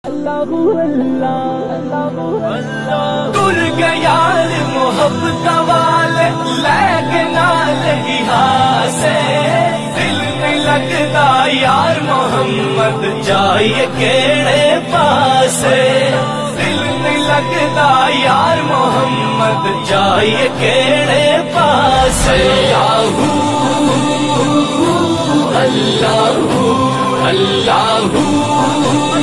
तुर गया मोहब्बत वाले लैके नाल ही हासे दिल नहीं लगता यार मोहम्मद जाइए केड़े पासे दिल नहीं लगता यार मोहम्मद जाइए केड़े पासे अल्लाहू अल्लाहू